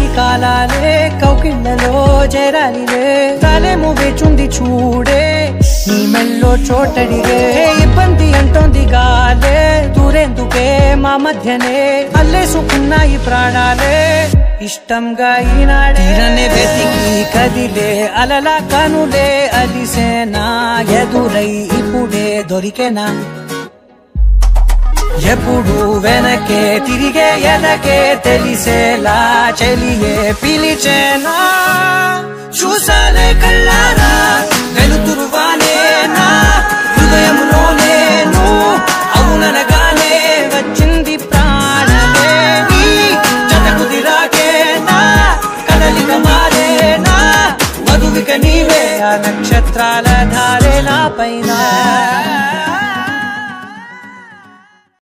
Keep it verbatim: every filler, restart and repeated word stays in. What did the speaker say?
కాలాలే కౌకిళ్ళలో చేరాలిలే తాలేము వేచుంది చూడే నీ మెల్లో చోటడిగే ఇబ్బంది అంటోంది గాలే దూరేందుకే మా మధ్యనే అల్లేసుకున్నాయి ప్రాణాలే ఇష్టంగా ఈనాడే తీరనే వెతికి కదిలే అలలా కనులే అలిసేనా ఎదురై ఇప్పుడే దొరికేనా ఎప్పుడు వెనకే తిరిగే ఎదకే తెలిసేలా చెలియే పిలిచేనా చూసాలే కళ్ళారా వెలుతురువానేనా హృదయంలోనే నువ్వు అవుననగానే వచ్చింది ప్రాణమే నీ జతకుదిరాకేనా కదలిక మారేనా మధువిక నీవే ఆ నక్షత్రాల ధారే నా పైన